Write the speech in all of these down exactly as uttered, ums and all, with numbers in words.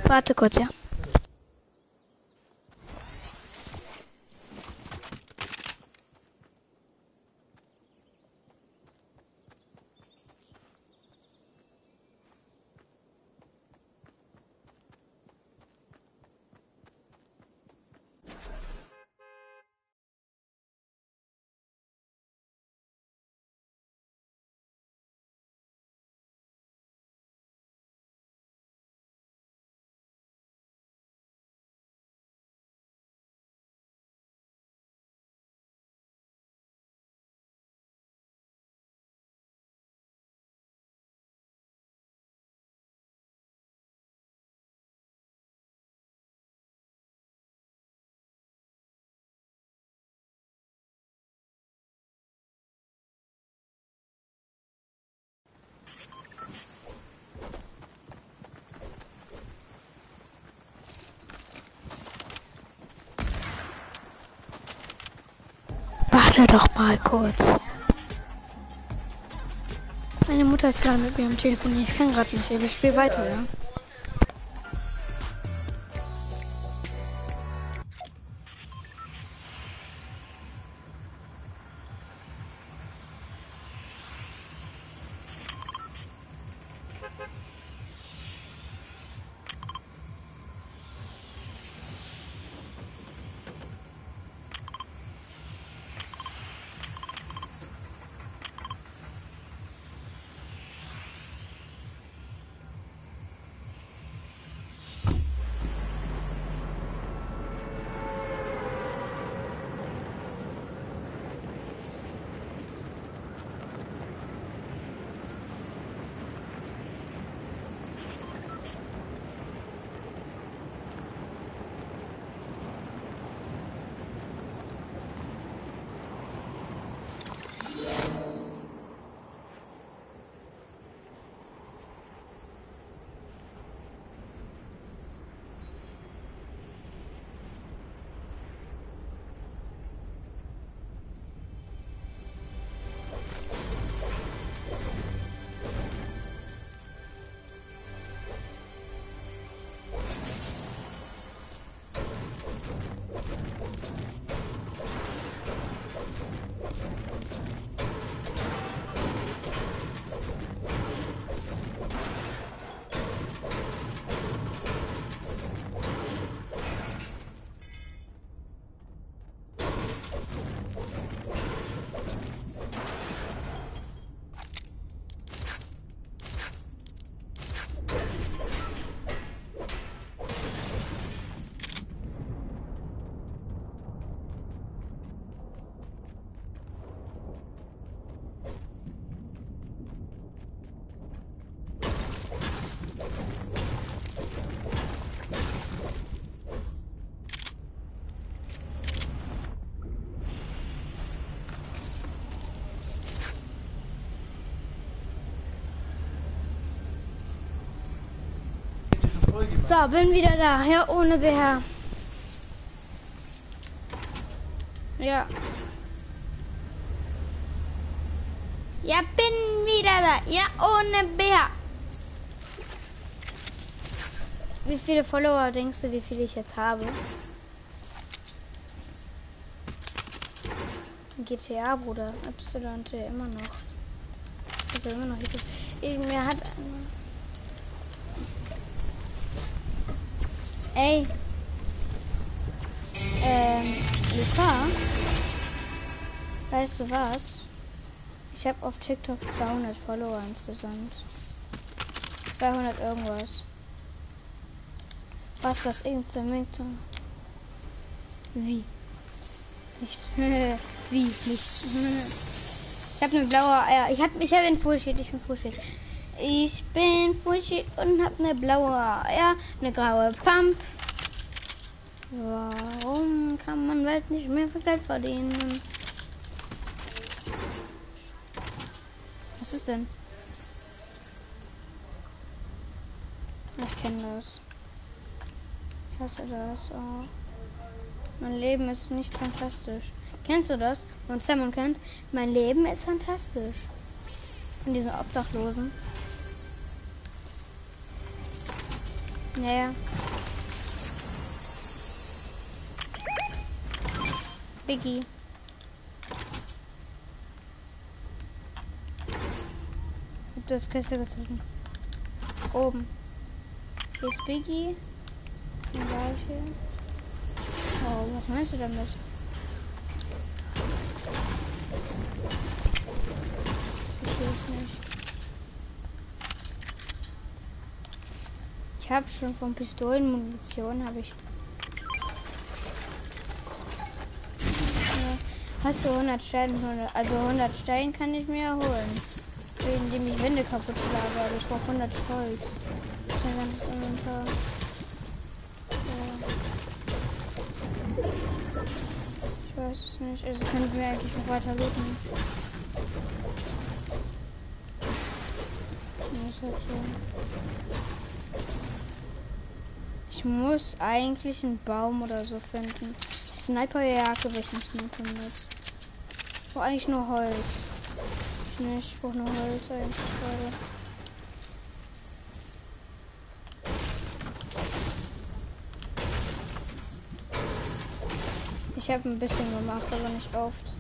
Warte kurz, ja. Warte doch mal kurz. Meine Mutter ist gerade mit mir am Telefon. Ich kann gerade nicht. Ich spiele weiter, ja. So, bin wieder da. Ja, ohne B H. Ja. Ja, bin wieder da. Ja, ohne B H. Wie viele Follower denkst du, wie viele ich jetzt habe? G T A, Bruder. Y T immer noch. Ich habe immer noch. Ich, mir hat. Ey. Ähm, Luca. Weißt du was? Ich habe auf TikTok zweihundert Follower insgesamt. zweihundert irgendwas. Was das Instant? Wie? Nicht. Wie? Nicht. Ich habe eine blaue Eier. Ich habe ich hab einen Fullshit. Ich bin Fullshit. Ich bin Fullshit und habe eine blaue Eier, eine graue Pump. Warum kann man Welt nicht mehr für Geld verdienen? Was ist denn? Ich kenne das. Ich hasse das auch. Mein Leben ist nicht fantastisch. Kennst du das? Und Simon kennt. Mein Leben ist fantastisch. Von diesen Obdachlosen. Naja. Biggie. Ich hab das Kiste gezogen. Oben. Hier ist Biggie. Und da hier. Oh, was meinst du damit? Ich weiß nicht. Ich habe schon von Pistolenmunition, habe ich. Ja. Hast du hundert Steine? hundert, also hundert Steine kann ich mir holen. Indem ich Wände kaputt schlage, aber ich brauche hundert Holz. Das ist ein ganzes Inventar. Ja. Ich weiß es nicht. Also könnten wir eigentlich noch weiter looten. Das ist halt so. Ich muss eigentlich einen Baum oder so finden. Sniperjacke, weil ich nicht sniper mit. Ich brauche eigentlich nur Holz. Ich nicht, ich brauche nur Holz eigentlich gerade. Ich habe ein bisschen gemacht, aber nicht oft.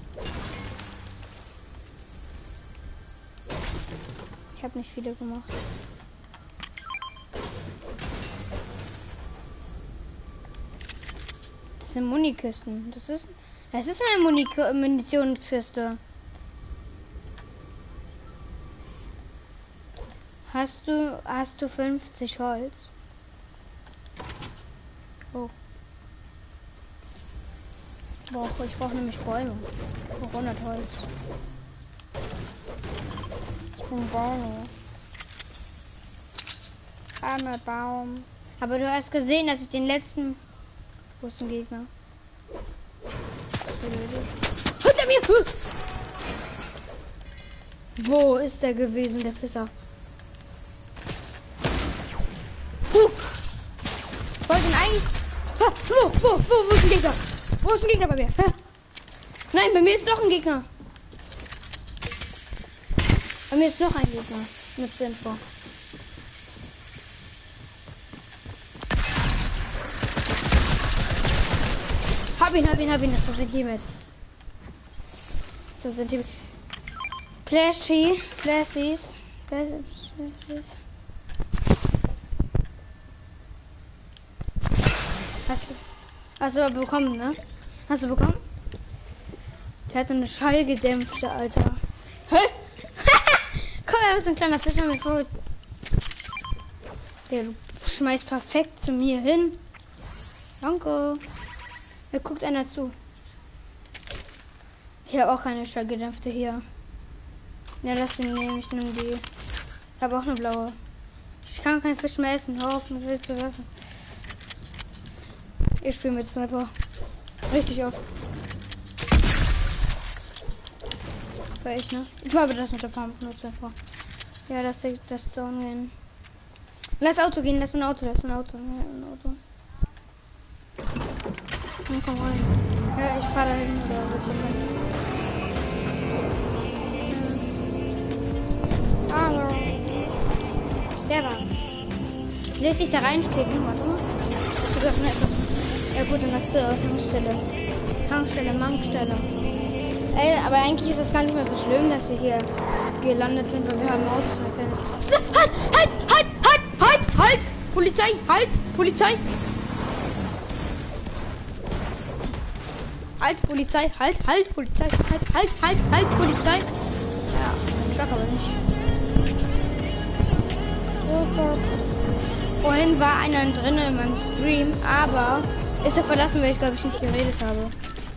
Ich habe nicht viele gemacht. Das sind Munikisten. Das ist, das ist meine Munik Munitionskiste. Hast du, hast du fünfzig Holz? Oh. Boah, ich brauche nämlich Bäume. Ich brauche hundert Holz. Ich bin Bauer. Armer Baum. Aber du hast gesehen, dass ich den letzten... Wo ist ein Gegner? Hinter mir! Wo ist der gewesen, der Fisser? Puh! Wollten eigentlich... Ha, wo, wo, wo, wo ist ein Gegner? Wo ist ein Gegner bei mir? Ha? Nein, bei mir ist noch ein Gegner. Bei mir ist noch ein Gegner. Mit zur Info. Hab ihn, hab ihn, hab ihn. Das sind die mit. Das sind die. Splashy, Splashies. Splashies. Hast du. Hast du bekommen, ne? Hast du bekommen? Der hat eine schallgedämpfte, Alter. Hä? Komm, er ist so ein kleiner Fischer mit vor. Der schmeißt perfekt zu mir hin. Danke. Mir guckt einer zu. Ich habe auch keine schallgedämpfte hier. Ja, das sind nämlich nur die. Ich habe auch eine blaue. Ich kann keinen Fisch mehr essen. Hör auf, mit Wild zu werfen. Ich spiele mit Sniper. Richtig oft. War ich, ne? Ich glaube, das mit der Farm benutzt einfach. Ja, das ist das zu umgehen. Lass Auto gehen, lass ein Auto, lass ein Auto. Ja, ein Auto. Ja, komm rein. Ja, ich fahre dahin oder willst du fahren? Hallo. Sterber. Soll ich dich da reinklicken? Warte mal. Ich öffne etwas. Ja gut, dann hast du auf Tankstelle. Tankstelle, Mankstelle. Ey, aber eigentlich ist es gar nicht mehr so schlimm, dass wir hier gelandet sind, weil wir haben Autos und wir können es... Halt! Halt! Halt! Halt! Halt! Halt! Polizei! Halt! Polizei! Halt! Polizei! Halt! Halt! Polizei! Halt! Halt! Halt! Halt! Polizei! Ja, ein Truck aber nicht. Vorhin war einer drin in meinem Stream, aber ist er verlassen, weil ich glaube ich nicht geredet habe.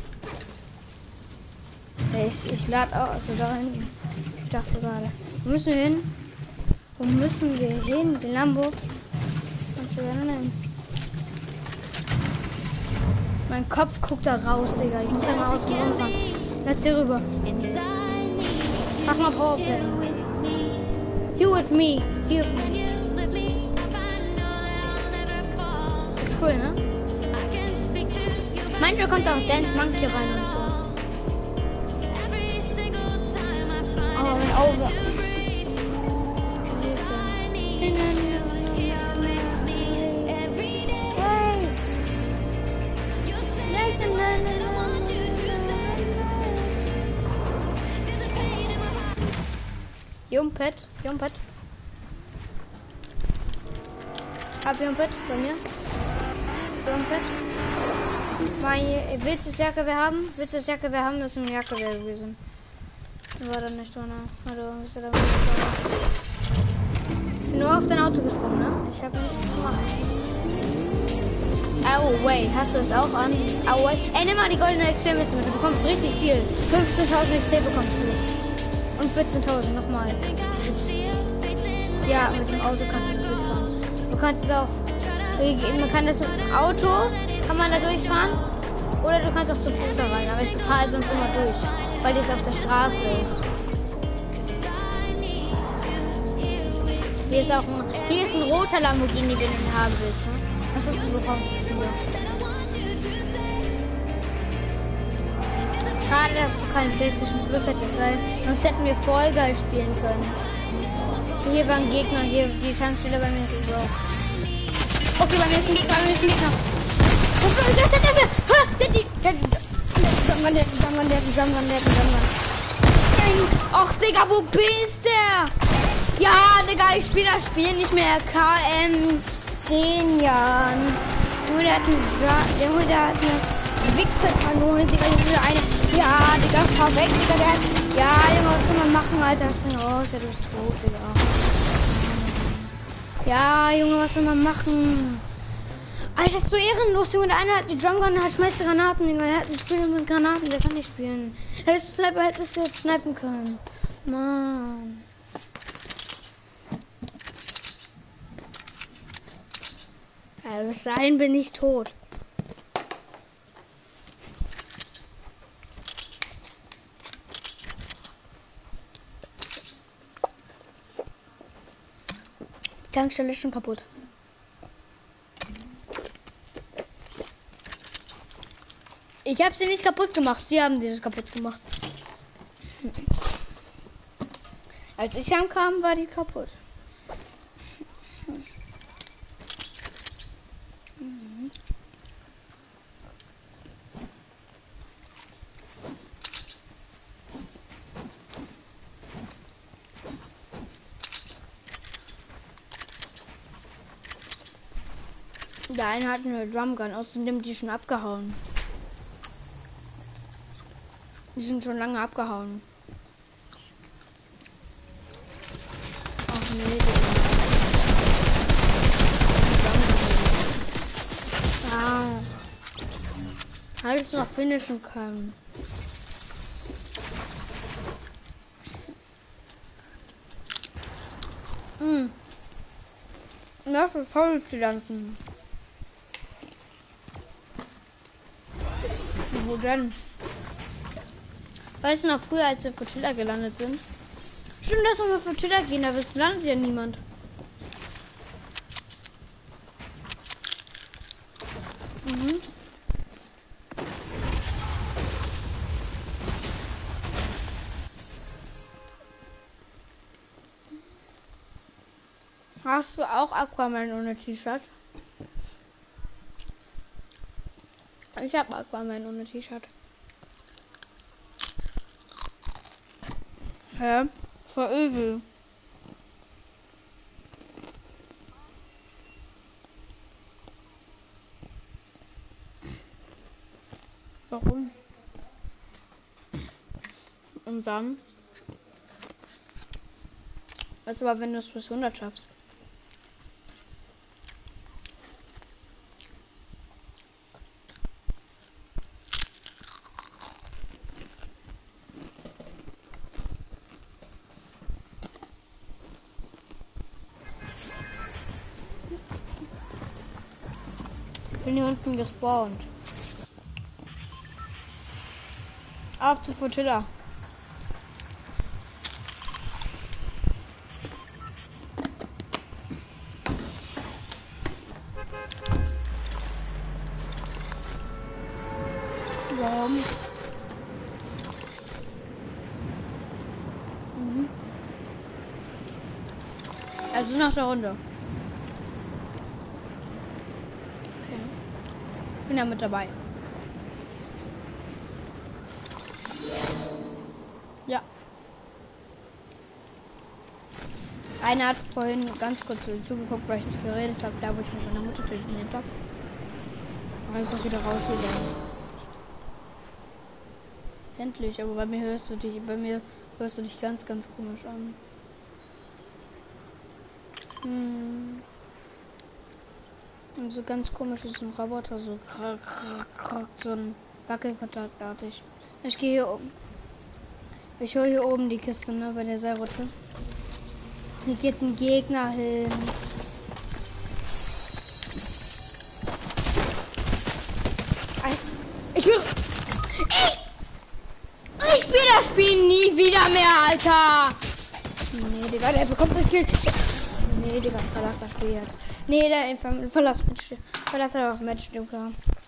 Ich, ich lade auch, also da hinten. Ich dachte gerade. Wo müssen wir hin? Wo müssen wir hin? Den Lambo. Kannst du gerne nehmen. Mein Kopf guckt da raus, Digga. Ich muss ja mal aus dem Raum fahren. Lass dir rüber. Mach mal Powerplay. You with me. You with me. Ist cool, ne? Manchmal kommt auch Dance Monkey rein und so. Oh, mein Auge. Jumpet, Jumpet. Ab Jumpet bei mir. Jumpet. Meine, willst du das Jacke wir haben? Willst du das Jacke wir haben? Das ist ein Jacke wir gewesen. War da nicht drin. Hallo, bist du da? Ich bin nur auf dein Auto gesprungen, ne? Ich habe nichts gemacht. Oh, wait, hast du das auch an? Oh, wait. Ey, nimm mal die goldene Experimente mit. Du bekommst richtig viel. fünfzehntausend X P bekommst du. Und vierzehntausend nochmal. Ja, mit dem Auto kannst du da durchfahren. Du kannst es auch. Man kann das mit dem Auto, kann man da durchfahren. Oder du kannst auch zu Fuß da rein. Aber ich fahre sonst immer durch. Weil das auf der Straße ist. Hier ist auch ein, hier ist ein roter Lamborghini, den du haben willst. Ne? Was hast du bekommen? Schade, dass du keinen PlayStation Plus hättest, weil sonst hätten wir voll geil spielen können. Hier war ein Gegner, hier die Tankstelle bei mir ist ein Bro. Okay, bei mir ist ein Gegner, bei mir ist ein Gegner. Was ist das denn dafür? Ha! Der die. Der die. Samman, der die Samman, der die Samman, der die Samman. Och, Digga, wo bist der? Ja, Digga, ich spiele das Spiel nicht mehr. K M zehn Jahren. Junge, der hat eine, Junge, der hat eine Wichser-Kanone, Digga, Junge, eine. Ja, Digga, fahr weg, Digga, der hat. Ja, Junge, was soll man machen, Alter? Spring raus, ja, du bist tot, Digga. Ja, Junge, was soll man machen? Alter, ist so ehrenlos, Junge. Der eine hat die Drumgun, der hat schmeißt Granaten, Junge. Der hat das Spiel mit Granaten, der kann nicht spielen. Der ist Sniper, hättest du jetzt snipen können. Mann. Ja, bis dahin bin ich tot. Die Tankstelle ist schon kaputt. Ich habe sie nicht kaputt gemacht. Sie haben dieses kaputt gemacht. Als ich ankam, war die kaputt. Der eine hat eine Drumgun, außerdem die schon abgehauen. Die sind schon lange abgehauen. Ach nee. Ah. Hätte es noch finishen können. Hm. Das ist toll zu landen. Wo denn? Weißt du noch früher, als wir vor Tiller gelandet sind? Stimmt, dass wir vor Tiller gehen, aber es landet ja niemand. Mhm. Hast du auch Aquaman ohne T-Shirt? Ich habe Aquaman ohne T-Shirt. Hä? Voll übel. Warum? Und dann? Was aber, wenn du es bis hundert schaffst? Ich bin hier unten gespawnt. Auf zu Flotilla. Warum? Mhm. Also nach der Runde. Okay. Bin ja mit dabei. Ja. Einer hat vorhin ganz kurz zugeguckt, weil ich nicht geredet habe, da wo ich mit meiner Mutter telefoniert habe. Aber ist auch wieder rausgegangen. Endlich, aber bei mir hörst du dich, bei mir hörst du dich ganz, ganz komisch an. Hm. Und so ganz komisch ist ein Roboter, so krack, krack, krack, so ein Wackelkontaktartig. Ich gehe hier oben. Ich höre hier oben die Kiste, ne, bei der Seilrutsche. Hier geht ein Gegner hin. Ich will. Ich, ich spiele das Spiel nie wieder mehr, Alter. Nee, Digga, der bekommt das Kill. Nee, Digga, verlass das Spiel jetzt. Nee, der ver verlass Match. Verlass einfach Match, Digga.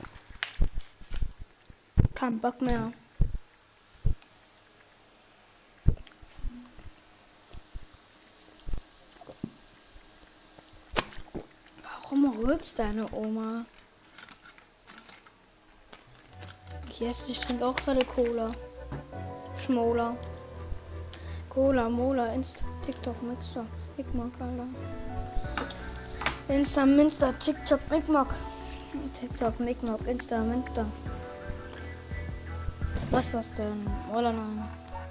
Kein Bock mehr. Warum rülpst deine Oma? Yes, ich trinke auch gerade Cola. Schmola. Cola, Mola, Insta, TikTok, Mixer, Micmac, Alter. Insta, Minster, TikTok, Micmac. TikTok, Micmac, Insta, Minster. Was ist das denn? Oder nein?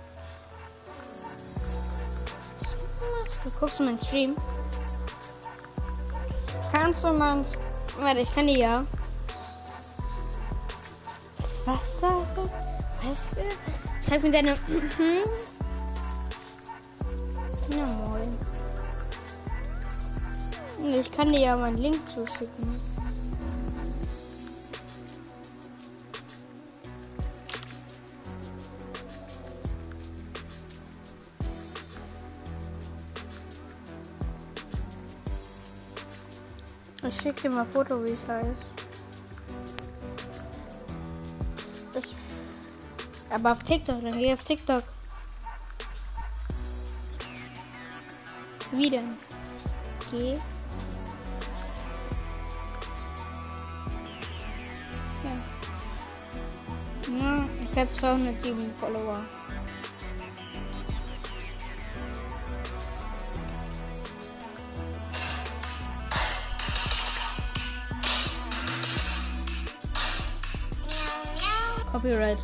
Du guckst meinen Stream. Kannst du meinen... Warte, ich kann die ja. Das Wasser? Was für... Zeig mir deine... Ja, moin. Ich kann dir ja meinen Link zuschicken. Ich schick dir mal ein Foto, wie ich heiße. Ich... Aber auf TikTok, dann geh auf TikTok. Wie denn? Geh. Ja. Ja, ich habe zweihundertsieben Follower. Copyright.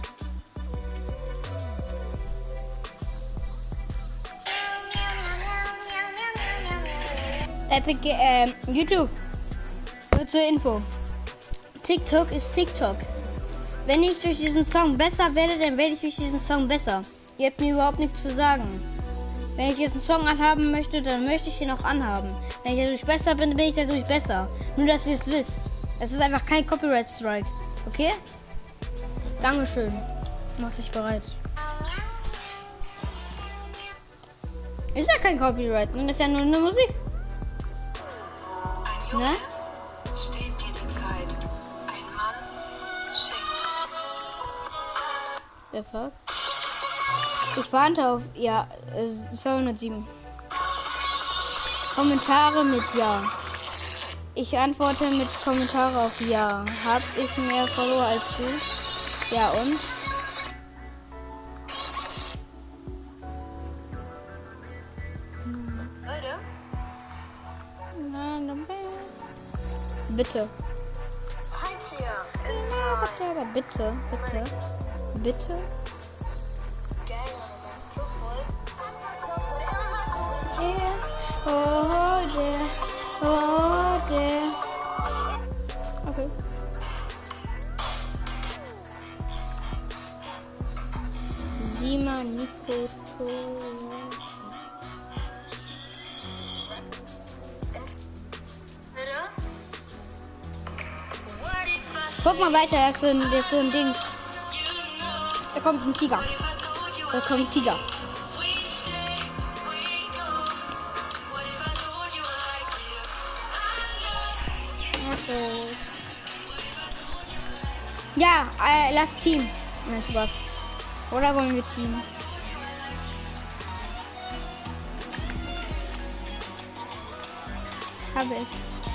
Epic, äh, YouTube. Nur zur Info. TikTok ist TikTok. Wenn ich durch diesen Song besser werde, dann werde ich durch diesen Song besser. Ihr habt mir überhaupt nichts zu sagen. Wenn ich diesen Song anhaben möchte, dann möchte ich ihn auch anhaben. Wenn ich dadurch besser bin, bin ich dadurch besser. Nur, dass ihr es wisst. Es ist einfach kein Copyright Strike. Okay? Dankeschön. Macht sich bereit. Ist ja kein Copyright, ne? Das ist ja nur eine Musik. Ein Junge ne? Steht dir die Zeit. Ein Mann schenkt. Der fuck? Ich warte auf, ja, zweihundertsieben. Kommentare mit Ja. Ich antworte mit Kommentare auf Ja. Hab ich mehr Follower als du? Ja und? Leute? Bitte. Bitte, aber bitte, bitte, bitte. Yeah. Oh, yeah. Oh, yeah. Okay. Sima Nico. Guck mal weiter, das ist so ein, das ist so ein Dings. Da kommt ein Tiger. Da kommt ein Tiger. Okay. Ja, äh, lass Team. Nein, Spaß. Oder wollen wir Team? Habe ich.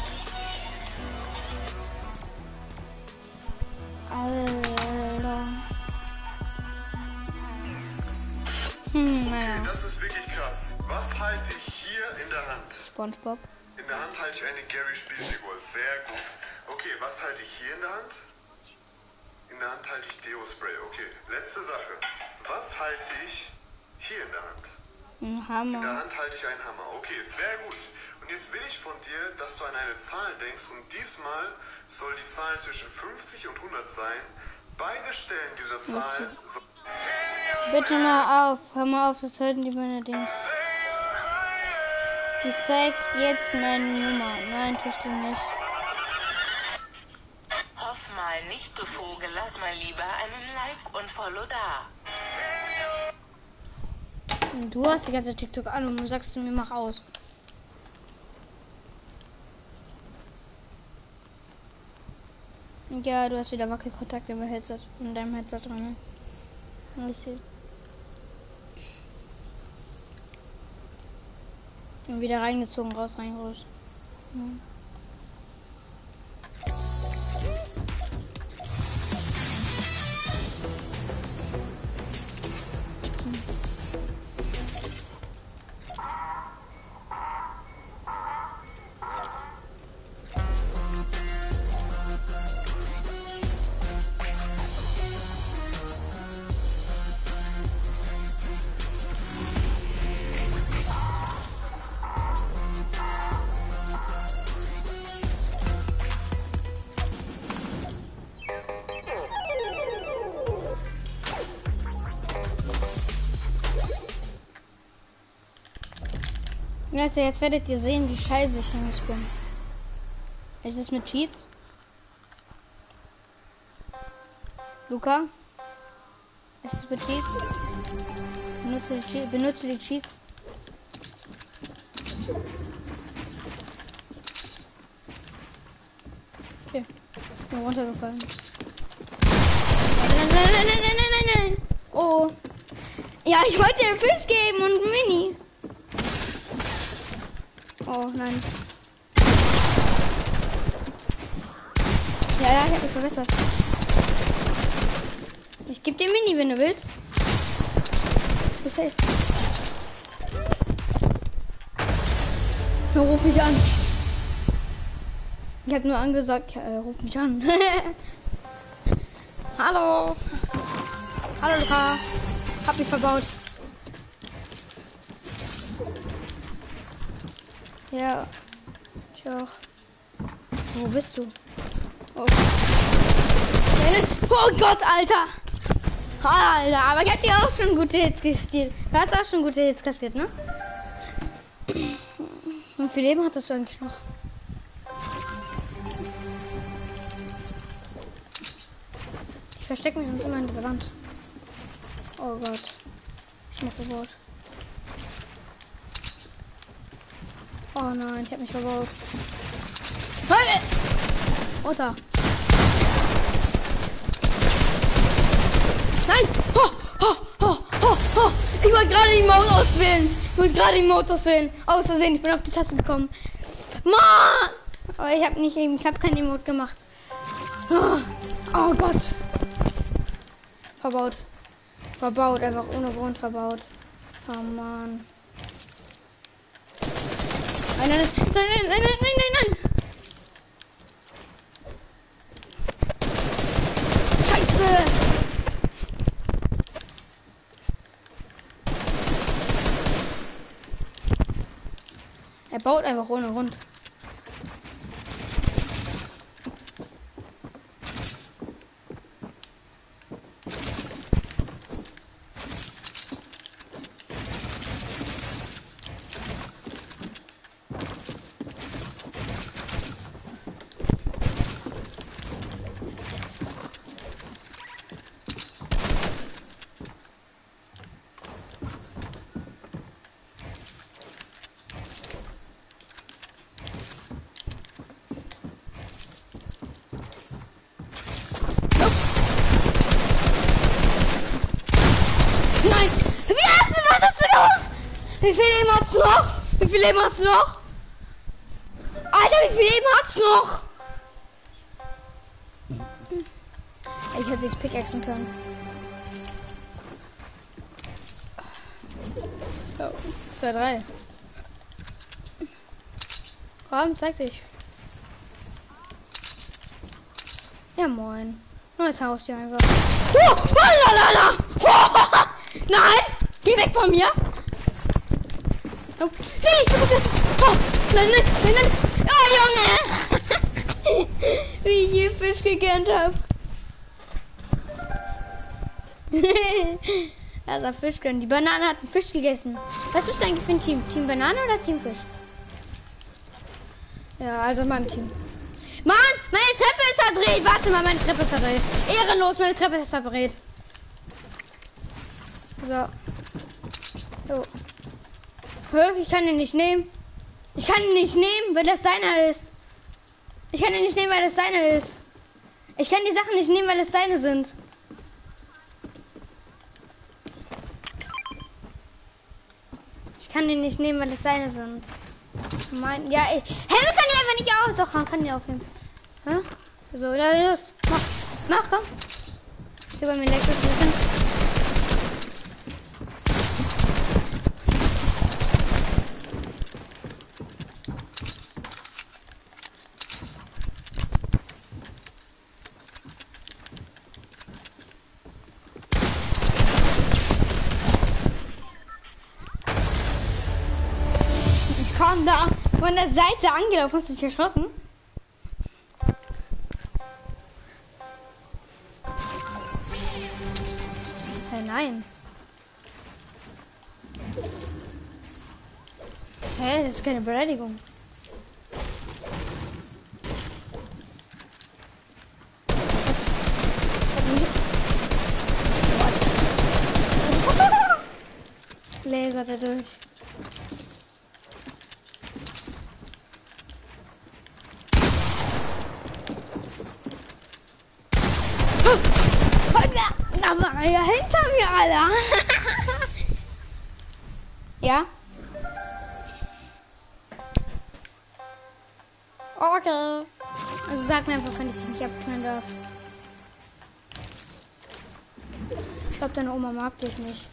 Alter. Hm, naja. Okay, das ist wirklich krass. Was halte ich hier hier in der Hand? SpongeBob. In der Hand halte ich eine Gary-Spielfigur. Sehr gut. Okay, was halte ich hier in der Hand? In der Hand halte ich Deo-Spray. Okay, letzte Sache. Was halte ich hier in der Hand? Ein Hammer. In der Hand halte ich einen Hammer. Okay, sehr gut. Und jetzt will ich von dir, dass du an eine Zahl denkst. Und diesmal soll die Zahl zwischen fünfzig und hundert sein. Beide Stellen dieser Zahl... So Bitte mal auf. Hör mal auf, das hörten die meine Dings. Ich zeig jetzt meine Nummer. Nein, tust du nicht. Hoff mal nicht, du Vogel. Lass mal lieber einen Like und Follow da. Du hast die ganze TikTok an und du sagst zu mir, mach aus. Ja, du hast wieder Wackelkontakt im Headset, in deinem Headset dran. Ne? Ich sehe. Und wieder reingezogen, raus, rein, raus. Ja. Leute, jetzt werdet ihr sehen, wie scheiße ich eigentlich bin. Ist es mit Cheats? Luca? Ist es mit Cheats? Benutze die, Che benutze die Cheats. Okay. Ich bin runtergefallen. Nein, nein, nein, nein, nein, nein, nein, nein. Oh. Ja, ich wollte dir einen Fisch geben und einen Mini. Oh nein. Ja, ja, ich hab mich verbessert. Ich geb dir Mini, wenn du willst. Bis safe. Ruf mich an. Ich hab nur angesagt, ja, äh, ruf mich an. Hallo. Hallo, Luca. Hab mich verbaut. Ja, ich auch. Wo bist du? Oh, oh Gott, Alter! Alter, aber ich hab dir auch schon gute Hits kassiert. Du hast auch schon gute Hits kassiert, ne? Und wie viel Leben hattest du eigentlich noch? Ich verstecke mich sonst immer in der Wand. Oh Gott. Ich mach verbaut. Oh nein, ich hab mich verbaut. Hey! Runter. Nein! Oh, oh, oh, oh, oh. Ich wollte gerade die Maus auswählen. Ich wollte gerade die Maus auswählen. Aus Versehen, ich bin auf die Taste gekommen. Mann! Aber ich habe nicht eben, ich habe kein Emote gemacht. Oh, oh Gott. Verbaut. Verbaut, einfach ohne Grund verbaut. Oh Mann. Nein, nein, nein, nein, nein, nein, nein, nein, nein. Scheiße. Er baut einfach ohne Grund. Wie viel Leben hast du noch? Wie viel Leben hast du noch? Alter, wie viel Leben hast du noch? Ich hätte jetzt pickaxen können. Oh, zwei, drei. Komm, zeig dich. Ja, moin. Neues Haus hier einfach. Oh, oh, lalala. Oh, nein! Geh weg von mir! Oh, nee, oh, nein, nein, nein, nein. Oh, Junge! Wie ich hier Fisch gekannt habe. Also Fisch gönnen. Die Banane hat einen Fisch gegessen. Was bist du eigentlich für ein Team? Team Banane oder Team Fisch? Ja, also mein Team. Mann, meine Treppe ist verdreht. Warte mal, meine Treppe ist verdreht. Ehrenlos, meine Treppe ist verdreht. So. So. Hä? Ich kann ihn nicht nehmen. Ich kann ihn nicht nehmen, weil das seiner ist. Ich kann ihn nicht nehmen, weil das seiner ist. Ich kann die Sachen nicht nehmen, weil es deine sind. Ich kann ihn nicht nehmen, weil es seine sind. Mein, ja, ich. Hä, wir können die einfach nicht auf. Doch, man kann die aufnehmen. Hä? So, da los. Mach. Mach, komm. Hier bei mir leckt es ein bisschen. Da von der Seite angelaufen. Hast du dich erschrocken? Hey, nein. Hä, hey, das ist keine Beleidigung. Lasert er durch. Ja, hinter mir, Alter. Ja? Okay. Also sag mir einfach, wenn ich dich nicht abknallen darf. Ich glaube, deine Oma mag dich nicht.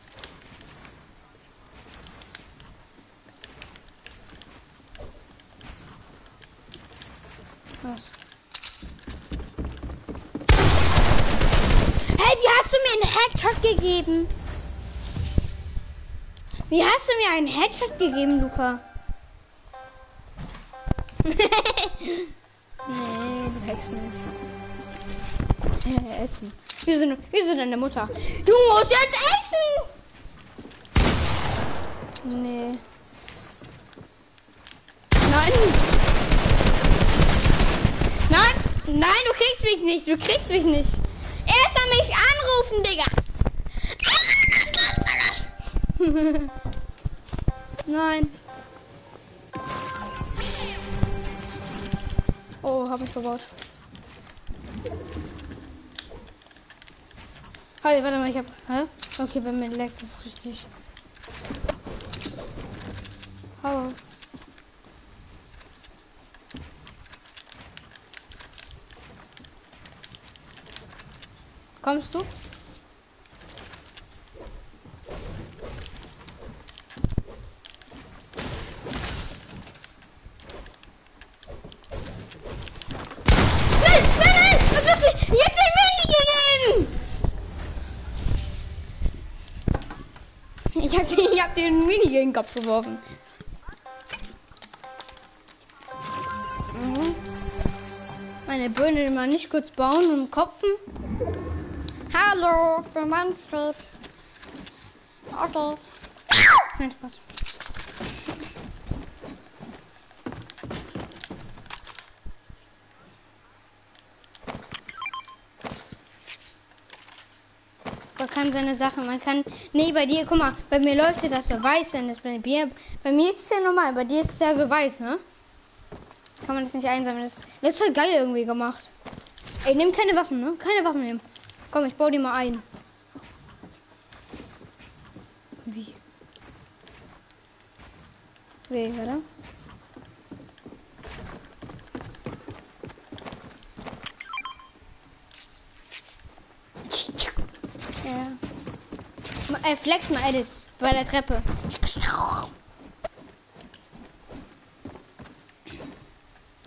Was? Hey, wie hast du mir einen Headshot gegeben? Wie hast du mir einen Headshot gegeben, Luca? Nee, du hackst nicht. Essen. Wir sind, wir sind deine Mutter. Du musst jetzt essen! Nee. Nein! Nein! Nein, du kriegst mich nicht! Du kriegst mich nicht! Erst mal mich anrufen, Digga! Nein. Oh, hab mich verbaut. Halt, warte mal, ich hab... Hä? Okay, bei mir leckt es richtig. Hau. Kommst du? Ich hab, ich hab den Mini gegen den Kopf geworfen. Mhm. Meine Birne mal nicht kurz bauen und kopfen. Hallo, ich bin Manfred. Okay. Nein, Spaß. Man kann seine Sachen, man kann... Nee, bei dir, guck mal, bei mir leuchtet das so weiß, wenn das bei mir... Bei mir ist es ja normal, bei dir ist es ja so weiß, ne? Kann man das nicht einsammeln. Das, das ist voll geil irgendwie gemacht. Ey, nimm keine Waffen, ne? Keine Waffen nehmen. Komm, ich baue die mal ein. Wie? Wie, oder? Ja. Äh, flex mal Edits bei der Treppe.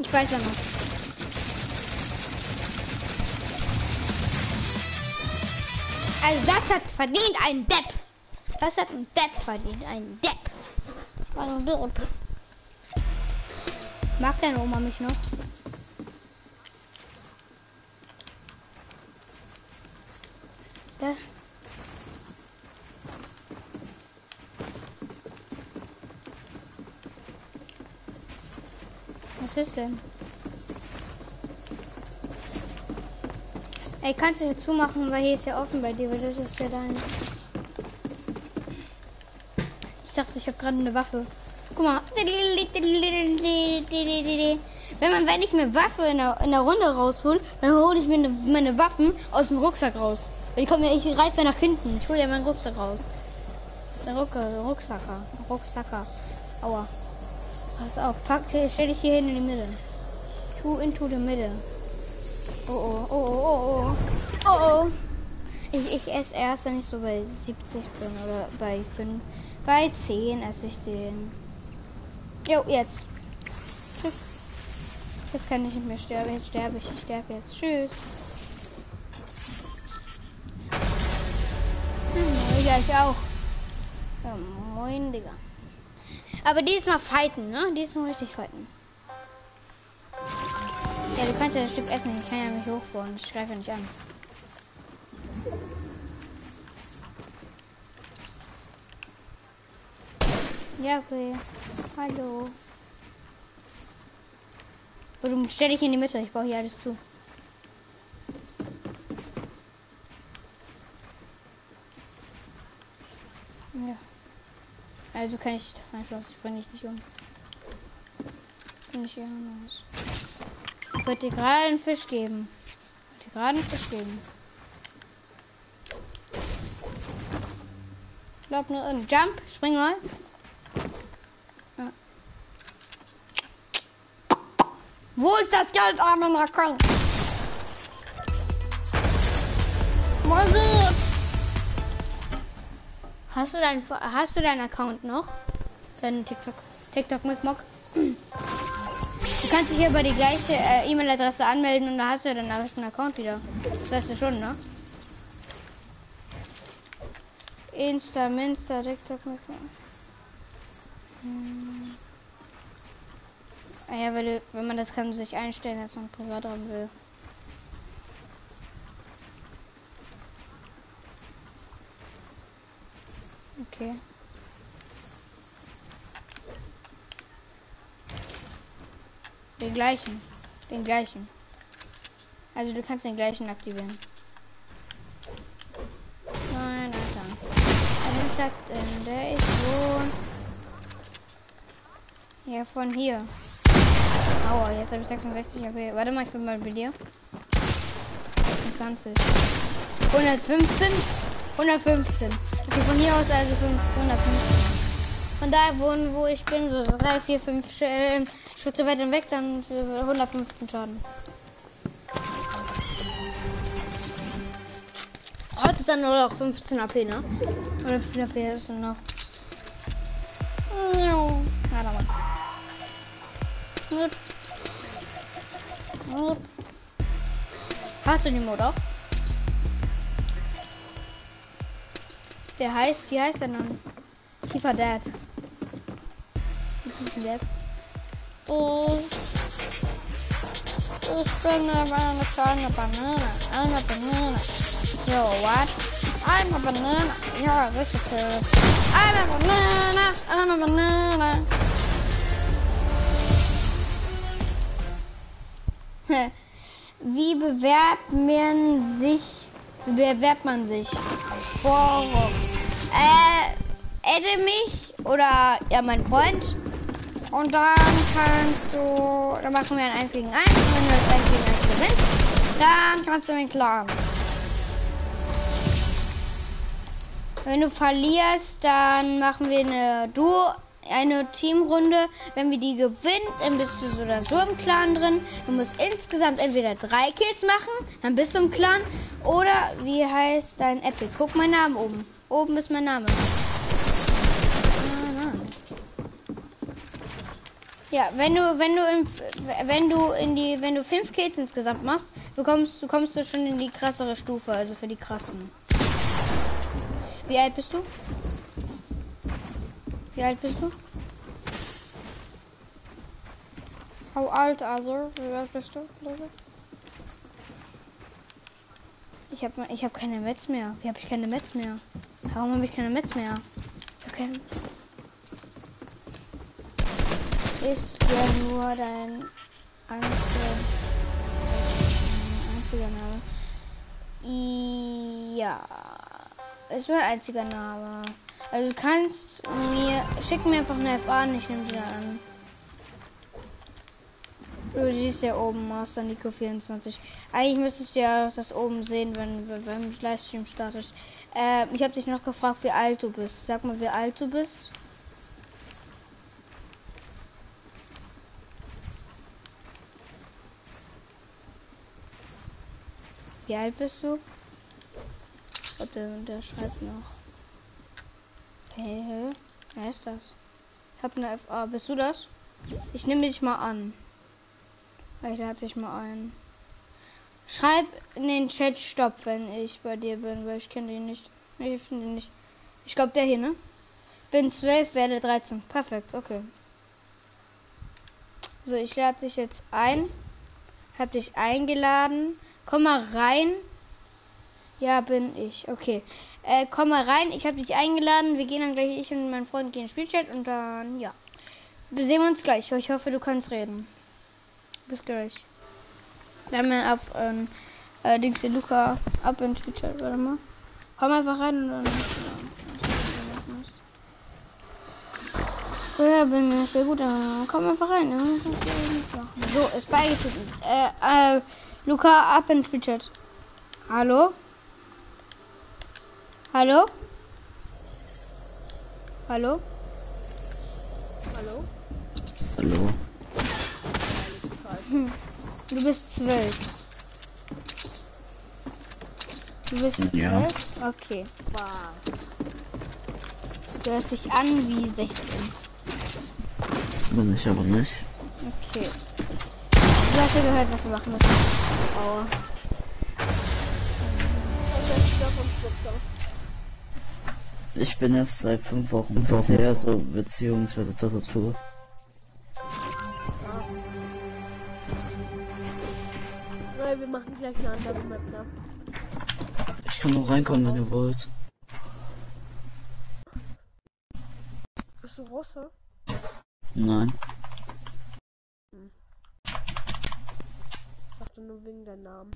Ich weiß ja noch. Also das hat verdient ein Depp. Das hat ein Depp verdient. Ein Depp. Ein Depp. Mag deine Oma mich noch? Ja. Was ist denn? Ey, kannst du hier zumachen, weil hier ist ja offen bei dir, weil das ist ja deins. Ich dachte, ich habe gerade eine Waffe. Guck mal. Wenn man, wenn ich eine Waffe in der, in der Runde rausholt, dann hole ich mir eine, meine Waffen aus dem Rucksack raus. Ich komme, ich reife nach hinten. Ich hole ja meinen Rucksack raus. Das ist der Ruck, Rucksacker. Rucksacker. Aua. Pass auf. Pack, stell dich hier hin in die Mitte. Two into the middle. Oh oh, oh oh, oh oh. Oh oh. Ich, ich esse erst, wenn ich so bei siebzig bin oder bei fünf. Bei zehn esse ich den. Jo, jetzt. Jetzt kann ich nicht mehr sterben. Jetzt sterbe ich. Ich sterbe jetzt. Tschüss. Hm, ja, ich auch. Ja, moin, Digga. Aber diesmal fighten, ne? Diesmal richtig fighten. Ja, du kannst ja das Stück essen. Ich kann ja mich hochbauen. Ich greife ja nicht an. Ja, okay. Hallo. Du stell dich in die Mitte. Ich baue hier alles zu. Ja. Also kann ich das einschlossen. Ich bringe dich nicht um. Bin ich hier anders. Ich würde dir gerade einen Fisch geben. Ich würde dir gerade einen Fisch geben. Ich glaube nur in. Jump, spring mal. Ja. Wo ist das Geld, arme Account? Hast du dein Hast du deinen Account noch? Deinen TikTok TikTok Mickmock? Du kannst dich hier über die gleiche äh, E-Mail-Adresse anmelden und da hast du ja dann einen Account wieder. Das heißt du schon, ne? Insta, Minsta, TikTok, Mickmock. Hm. Ah ja, weil, du, wenn man das kann sich einstellen, dass man Privatraum will. Okay. Den gleichen. Den gleichen. Also du kannst den gleichen aktivieren. Nein, Alter. Eine Stadt, in der ich wohne. Ja, von hier. Aua, jetzt habe ich sechsundsechzig. Okay. Warte mal, ich bin mal bei dir. sechsundzwanzig. hundertfünfzehn. hundertfünfzehn. Okay, von hier aus also hundertfünfzehn. Von da wohnen, wo ich bin, so drei, vier, fünf äh, Schritte weiter weg, dann hundertfünfzehn Schaden. Heute ist dann nur noch fünfzehn A P, ne? Oder fünfzehn A P ist dann noch. Warte mal. Hast du den Mod auch? Der heißt, wie heißt der dann? Kiefer Dad. Wie Dad? Oh. Ich bin aber eine kleine Banane. Eine Banane. Yo, what? I'm a banana. Ja, das ist cool. I'm a banana. I'm a banana. Wie bewerbt man sich? Wie bewerbt man sich? Voraus. Äh, adde mich oder ja, mein Freund. Und dann kannst du, dann machen wir ein eins gegen eins. Und wenn du das eins gegen eins gewinnst, dann kannst du den Clan. Wenn du verlierst, dann machen wir eine Duo, eine Teamrunde. Wenn wir die gewinnen, dann bist du so oder so im Clan drin. Du musst insgesamt entweder drei Kills machen, dann bist du im Clan. Oder wie heißt dein Epic? Guck mein Name oben. Oben ist mein Name. Ja, wenn du, wenn du, im, wenn du in die, wenn du fünf Kills insgesamt machst, bekommst du, kommst du schon in die krassere Stufe, also für die krassen. Wie alt bist du? Wie alt bist du? How old are you? Wie alt bist du? Ich habe ich hab keine Mets mehr. Wie habe ich keine Mets mehr? Warum habe ich keine Mets mehr? Okay. Ist ja nur dein einziger, einziger Name. Ja, ist mein einziger Name. Also du kannst mir, schick mir einfach eine F A an, ich nehme die dann an. Du siehst ja oben Master Nico vierundzwanzig. Eigentlich müsstest du ja das oben sehen, wenn wenn beim Livestream startet. Äh, ich habe dich noch gefragt, wie alt du bist. Sag mal, wie alt du bist. Wie alt bist du? Oh, der, der schreibt noch. Hey, hey, wer ist das? Ich hab eine F A. Bist du das? Ich nehme dich mal an. Ich lade dich mal ein. Schreib in den Chat Stopp, wenn ich bei dir bin, weil ich kenne den nicht. Ich finde ihn nicht. Ich glaube der hier, ne? Bin zwölf, werde dreizehn. Perfekt, okay. So, ich lade dich jetzt ein. Hab dich eingeladen. Komm mal rein. Ja, bin ich. Okay. Äh, komm mal rein. Ich habe dich eingeladen. Wir gehen dann gleich, ich und mein Freund gehen in den Spielchat und dann, ja. Wir sehen uns gleich. Ich hoffe, du kannst reden. Bis gleich. Dann mal ab, ähm, äh, Dings hier, Luca, ab in den Spielchat. Warte mal. Komm einfach rein und dann. Ja, bin ich sehr gut. Dann komm einfach rein. Ne? So, ist beigefügt. Äh, äh, Luca, ab in den Spielchat. Hallo? Hallo? Hallo? Hallo? Hallo? Hm. Du bist zwölf. Du bist Ja. zwölf? Okay. Wow. Du hörst dich an wie sechzehn. Bin ich aber nicht. Okay. Du hast ja gehört, was wir machen müssen. Aua. Ich bin erst seit fünf Wochen bisher, so beziehungsweise Tastatur. Weil wir machen gleich eine andere Map da. Ich kann noch reinkommen, wenn ihr wollt. Bist du Russe? Nein. Ich dachte nur wegen deinem Namen.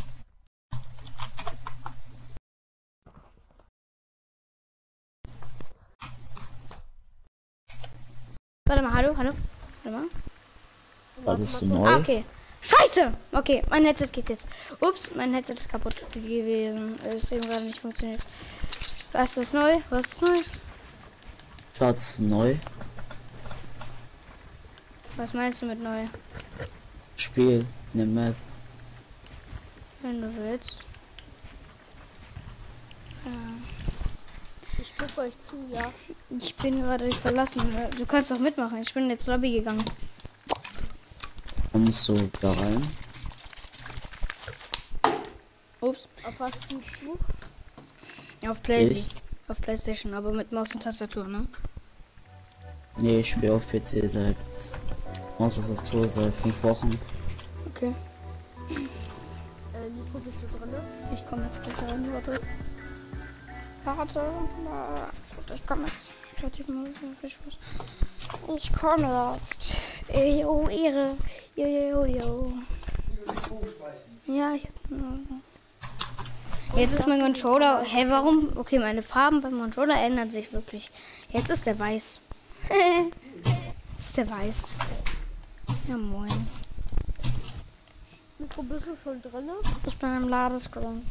Warte mal, hallo, hallo. Warte mal. War das so Ah, neu? okay. Scheiße! Okay, mein Headset geht jetzt. Ups, mein Headset ist kaputt gewesen. Es ist eben gerade nicht funktioniert. Was ist neu? Was ist neu? Schade, ist neu. Was meinst du mit neu? Spiel, ne Map. Wenn du willst. Ja. Ich gucke euch zu, ja. Ich bin gerade verlassen. Du kannst doch mitmachen. Ich bin jetzt Lobby gegangen. Kommst du da rein? Ups. Auf was spielst du? Auf Playstation. Ich? Auf Playstation, aber mit Maus und Tastatur, ne? Nee, ich spiele auf P C seit Maus und Tastatur seit fünf Wochen. Okay. Äh, Nico, bist du drin? Ich komme jetzt gleich rein, warte. Warte, warte, ich komme jetzt. Kreativ mal, ich komme jetzt. Jo, Ehre. Jo, jo, jo. Ja, ich hab... Jetzt ist mein Controller... Hä, warum? Okay, meine Farben beim Controller ändern sich wirklich. Jetzt ist der weiß. Jetzt ist der weiß. Ja, moin. Nico, bist du schon drin? Ich bin im Ladescreen.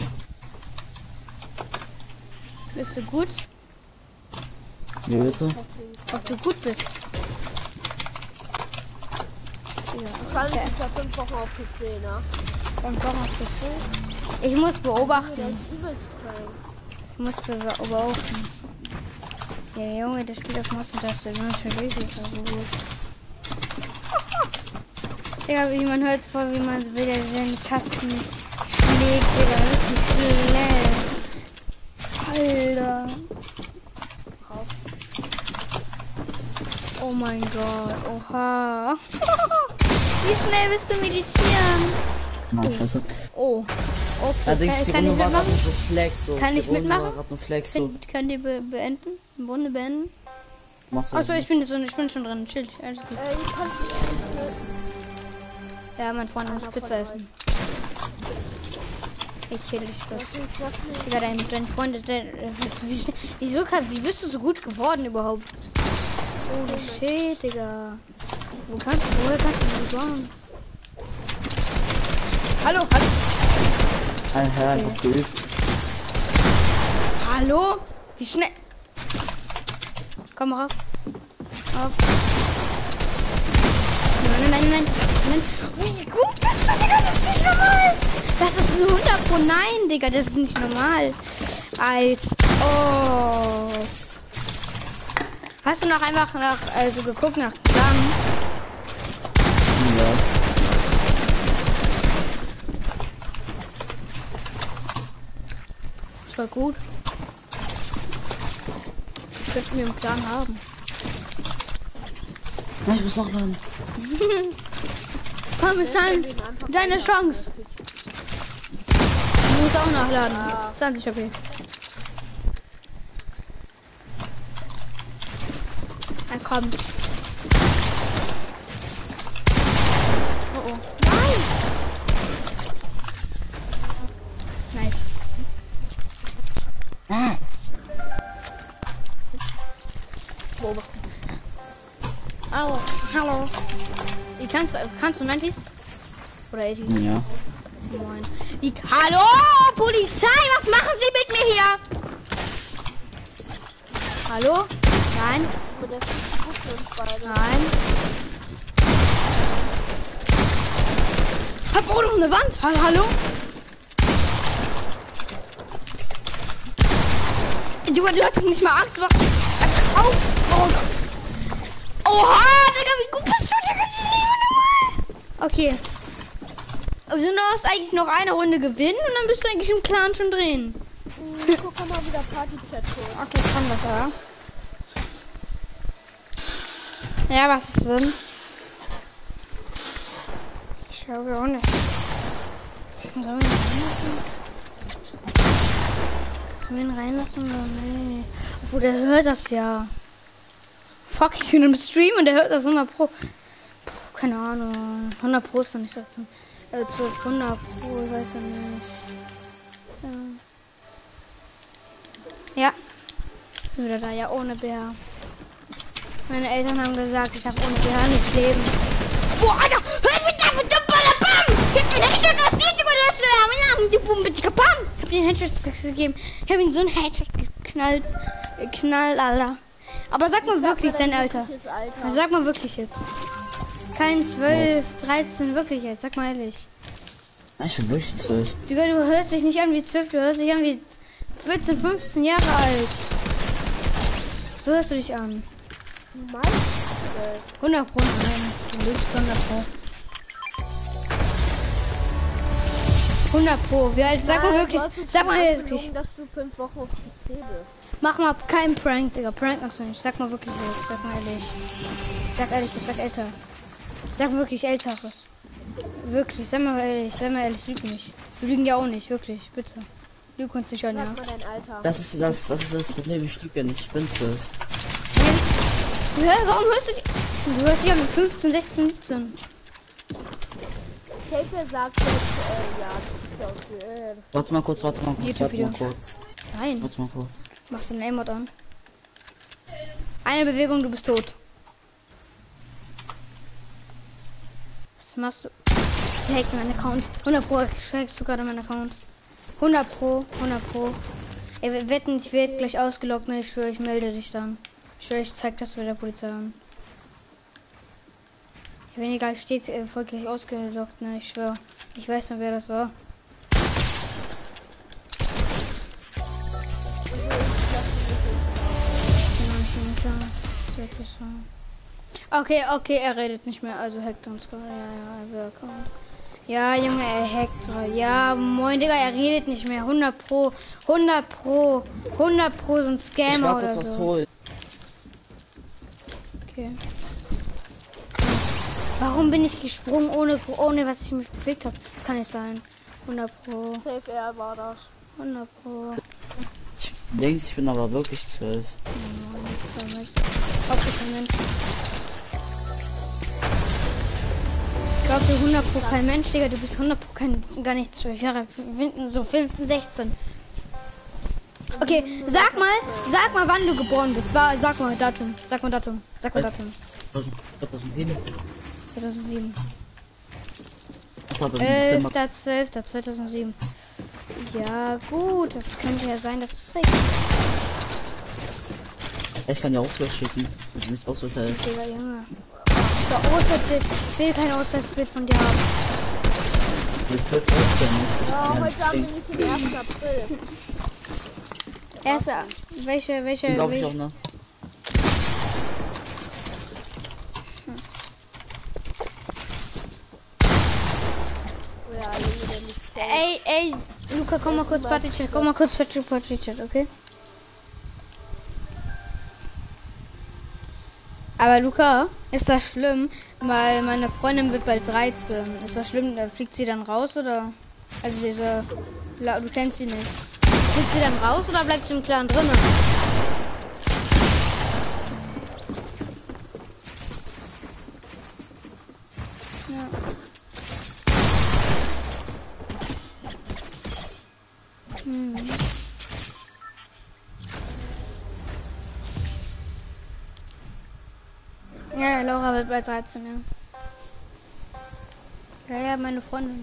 Bist du gut? Wie bitte? Ob du gut bist? Ich kann nicht seit fünf Wochen auf P C, ne? Dann komm auf P C. Ich muss Der beobachten. ist übelst klein. Ich muss be beobachten. Ja, Junge, der spielt auf Maus und Tastatur. Natürlich ist er so gut. Digga, wie man hört vor, wie man wieder seine Tasten schlägt, Digga. Richtig schlecht. Alter. Oh mein Gott, oha. Wie schnell bist du meditieren? Na, ich weiß nicht. Oh, okay. Allerdings, die kann, kann Runde ich war gerade mitmachen? nur so Flex. So. Kann Die ich Runde mitmachen? war grad nur Flex, so. Kann, kann die be beenden? Eine Runde beenden? Machst du Achso, das ich bin, so, ich bin schon dran. Chill, alles gut. Äh, ich kann Ja, mein Freund muss Pizza essen. Ich kill dich was. Digga, dein, dein Freund ist der. Wie, wieso kann, wie bist du so gut geworden überhaupt? Oh shit, Digga. Wo kannst du, woher kannst du so gut machen? Hallo, hallo. Ein Herr einfach geübt. Hallo? Wie schnell? Komm rauf. Auf. Nein, nein, nein, nein. Wie gut bist du, Digga? Das ist nicht normal. Das ist ein hundert Pro. Nein, Digga, das ist nicht normal. Als. Oh. Hast du noch einfach nach, also geguckt nach Flammen? Ja. Das war gut. Ich könnte mir im Plan haben. Nein, ich muss noch laden. Komm, ist dein, deine Chance. Du musst auch nachladen. zwanzig H P. Dann komm. Oh oh. Nein! Nice. Nice. Oh, hallo. Wie kannst du, kannst du neunzig? Oder achtzig? Ja. Moin. Wie, hallo, Polizei, was machen Sie mit mir hier? Hallo? Nein. Nein. Hab auch noch eine Wand. Hallo, hallo? Du, du hast nicht mal Angst. Was? Auf. Oh Gott. Oha, Digga, wie gut bist du, Digga? Okay. Also du hast eigentlich noch eine Runde gewinnen und dann bist du eigentlich im Clan schon drin. Ich guck mal wieder Party-Chat hoch. Okay, ich kann das, ja. Ja, was ist denn? Ich glaube auch nicht. Sollen wir ihn reinlassen? Sollen wir ihn reinlassen oder nee? Obwohl, der hört das ja. Fuck, ich bin im Stream und der hört das hundert Pro. Puh, keine Ahnung. hundert Pro ist dann nicht so zum... Äh, zwölfhundert Pro, ich weiß ja nicht. Ja. Ja. Sind wieder da, ja, ohne Bär. Meine Eltern haben gesagt, ich darf ohne Bär nicht leben. Boah, Alter! Hör mit der Balabam! Ich hab den Headshot kassiert, über das wir die Bombe, die Kapam! Ich hab den Headshot gegeben. Ich hab ihn so einen Headshot geknallt. Geknallt, Alter. Aber sag mal wirklich sein Alter. Also sag mal wirklich jetzt. Kein zwölf, dreizehn, wirklich jetzt. Sag mal ehrlich. Ich bin wirklich zwölf. Digga, du hörst dich nicht an wie zwölf, du hörst dich an wie vierzehn, fünfzehn Jahre alt. So hörst du dich an. hundert Pro, nein. Du lügst hundert Pro. hundert Pro. Wie alt? Sag mal wirklich. Sag mal wirklich. Dass du fünf Wochen auf P C bist. Mach mal keinen Prank, Digga. Prank machst du nicht. Sag mal wirklich jetzt. Sag mal ehrlich. Sag ehrlich, ich sag älter. Sag wirklich älteres. Wirklich, sag mal ehrlich, sag mal ehrlich, lüg nicht. Wir lügen ja auch nicht, wirklich, bitte. Lüg uns nicht an, ja. Sag mal dein Alter. Das ist das, das ist das Problem, ich lüge ja nicht, ich bin zwölf. Hä, warum hörst du die? Du hörst dich an mit fünfzehn, sechzehn, siebzehn. Taper sagt jetzt, äh, ja, das ist ja okay. Warte mal kurz, warte mal kurz, warte mal kurz. Nein. Warte mal kurz. Machst du den Aimod an? Eine Bewegung, du bist tot. Was machst du? Sie hackt meinen Account. hundert Pro hackst du gerade meinen Account. hundert Pro, hundert Pro. Ey, wir wetten, ich werde gleich ausgeloggt, ne? Ich schwöre, ich melde dich dann. Ich schwöre, ich zeig das bei der Polizei an. Wenn egal steht, erfolgreich ausgeloggt, ne? Ich schwöre. Ich weiß noch, wer das war. Okay, okay, er redet nicht mehr, also hackt uns gerade. Ja, ja, wir kommen. Ja, Junge, er hackt gerade. Ja, moin, Digga, er redet nicht mehr. hundert Pro, hundert Pro, hundert Pro, so ein Scammer oder was so. holen. Okay. Warum bin ich gesprungen, ohne, ohne was ich mich bewegt habe? Das kann nicht sein. hundert Pro. Safe Air war das. hundert Pro. Ich denke, ich bin aber wirklich zwölf. Glaubst du hundert Pro kein Mensch, Digga? Du bist hundert Pro kein, gar nicht zwölf Jahre. So fünfzehn, sechzehn. Okay, sag mal, sag mal, wann du geboren bist. War, sag mal Datum. Sag mal Datum. Sag mal Datum. zweitausendsieben. zweitausendsieben. Ich habe im Dezember. elfter zwölfter zweitausendsieben. Ja, gut, das könnte ja sein, dass es recht ist. Ich kann ja Ausweis schicken. Also nicht Ausweis halt. Digga, Junge. So, Ausweisbild. Ich will kein Ausweisbild von dir haben. Das wird aussehen. Ja, heute haben wir nicht den ersten April. Erster. Welche, welche, Glaube ich welche? auch, ne? Ja, Junge, der liegt safe. Ey, ey, Luca, komm mal kurz Party-Chat, komm mal kurz Party-Chat, okay? Aber Luca, ist das schlimm? Weil meine Freundin wird bald dreizehn. Ist das schlimm? Da fliegt sie dann raus oder? Also diese, du kennst sie nicht. Fliegt sie dann raus oder bleibt sie im Clan drinnen? Ja. Hm. Ja, Laura wird bei dreizehn, ja. Ja, ja, meine Freundin.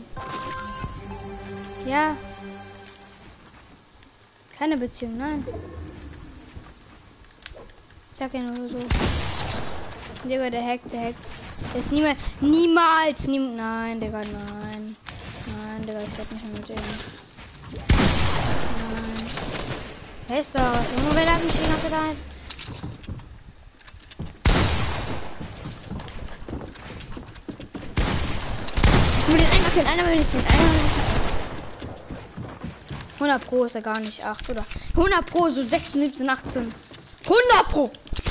Ja. Keine Beziehung, nein. Ich sag ja nur so. Digga, der hackt, der hackt. Der ist niemals, niemals, nie, nein, Digga, nein. Nein, Digga, ich werd nicht mehr mit dem. Nein. Wer ist das? Junge, wer darf mich die ganze Zeit? Ich will den einer killen, einer will nicht killen, einer will nicht killen. hundert Pro ist er gar nicht, acht oder? hundert Pro, so sechzehn, siebzehn, achtzehn. hundert Pro!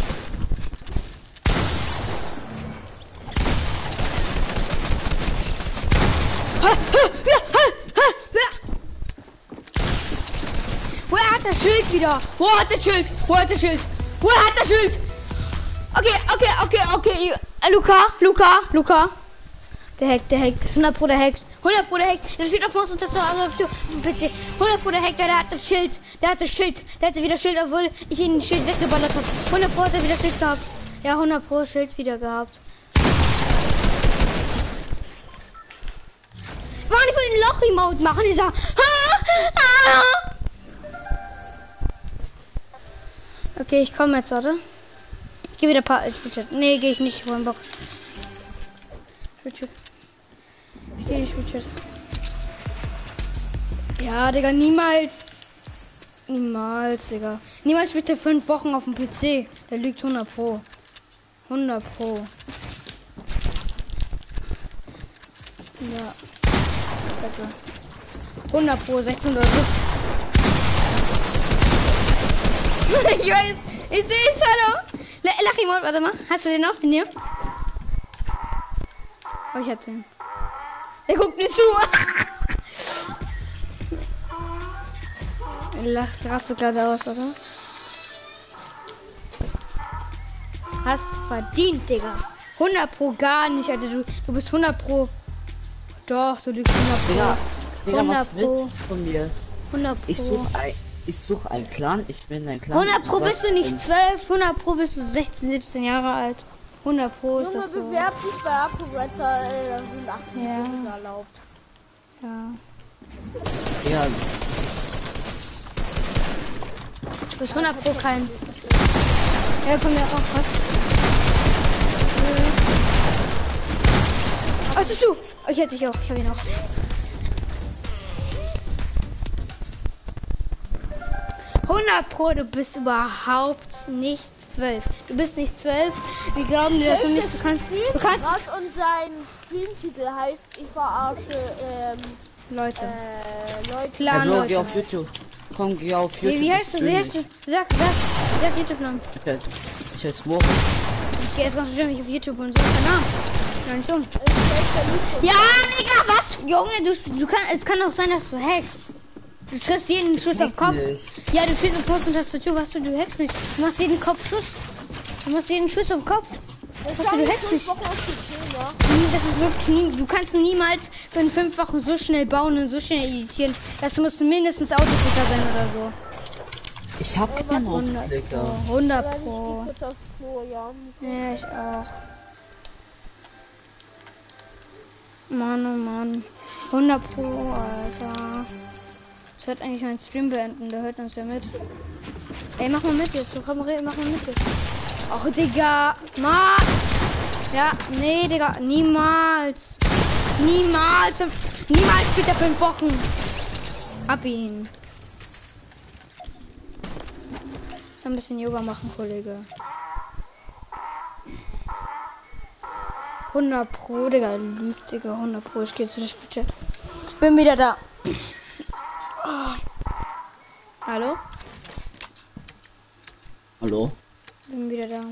Woher hat das Schild wieder? Wo hat das Schild? Wo hat das Schild? Wo hat das Schild? Okay, okay, okay, okay. Äh, Luca, Luca, Luca. Der hackt, der hackt. hundert Pro, der hackt. hundert Pro, der hackt. Der steht auf Maus und das noch auf dem P C. hundert Pro, der hackt, der hat das Schild. Der hat das Schild. Der hatte wieder Schild, obwohl ich ihn das Schild weggeballert habe. hundert Pro hat er wieder Schild gehabt. Ja, hundert Pro Schild wieder gehabt. Warum nicht von den Loch-Emote machen? Die sagen, ah, ah. Okay, ich komme jetzt, warte. Ich geh wieder ein paar Spielchat. Nee, gehe ich nicht. Ich hab Bock. Spielchat. Ich gehe nicht Spielchat. Ja, Digga, niemals. Niemals, Digga. Niemals mit der fünf Wochen auf dem P C. Der liegt hundert Pro. hundert Pro. Ja. hundert Pro, sechzehn Leute. Ich weiß, ich sehe es, hallo. Lachimod, warte mal. Hast du den auf den hier? Oh, ich hab den. Der guckt mir zu. Er lacht, rastet gerade aus, oder? Hast verdient, Digga. hundert Pro gar nicht, Alter. Du, du bist hundert Pro. Doch, du liegst hundert Pro. Digga, Digga, hundert was Pro. willst du von mir? hundert Pro. Ich suche ein, ich such einen Clan, ich bin ein Clan. hundert Pro Du bist sagst, du nicht zwölf, hundert Pro bist du sechzehn, siebzehn Jahre alt. hundert Pro ist Junge, das so. bewerb dich bei ApoRetter, ey, da sind achtzehn Ja. Punkte erlaubt. Ja. Ja, Du bist hundert Pro kein. Ja, komm ja auch was. Was bist du? Oh, ich hätte dich auch, ich hab ihn auch. hundert Pro, du bist überhaupt nicht zwölf. Du bist nicht zwölf. Wir glauben dir das noch nicht. Du kannst, du kannst. Und sein Streamtitel heißt, ich verarsche, ähm, Leute. äh, Leute. Klar, Hallo, Leute. geh auf YouTube. Komm, geh auf YouTube. Wie, wie heißt du? Wie heißt du? Sag, sag, sag YouTube-Namen. Okay. Ich heiße Moritz. Ich geh jetzt noch nicht auf YouTube und so. Namen. Nein, dumm. Ja, Digga, was? Junge, du, du kannst, es kann auch sein, dass du hackst. Du triffst jeden Schuss auf Kopf. Nicht. Ja, du spielst auf Maus und Tastatur, was du, du hackst nicht. Du machst jeden Kopfschuss. Du machst jeden Schuss auf Kopf. Was du, du hackst nicht. Das ist wirklich nie, du kannst niemals für einen fünf Wochen so schnell bauen und so schnell editieren. Das muss mindestens Autoklicker sein oder so. Ich hab keinen Autoklicker. hundert Pro. Kurz aufs Klo, ja. Ja, ich auch. Mann, oh Mann. hundert Pro, Alter. Ich werde eigentlich meinen Stream beenden, der hört uns ja mit. Ey, mach mal mit jetzt, du komm, mach mal mit jetzt. Ach, Digga, Mann! Ja, nee, Digga, niemals. Niemals. Niemals spielt er fünf Wochen. Hab ihn. So ein bisschen Yoga machen, Kollege. hundert Pro, Digga, lügt, Digga, hundert Pro. Ich gehe zu der Spielchat. Bin wieder da. Oh. Hallo? Hallo? Bin wieder da.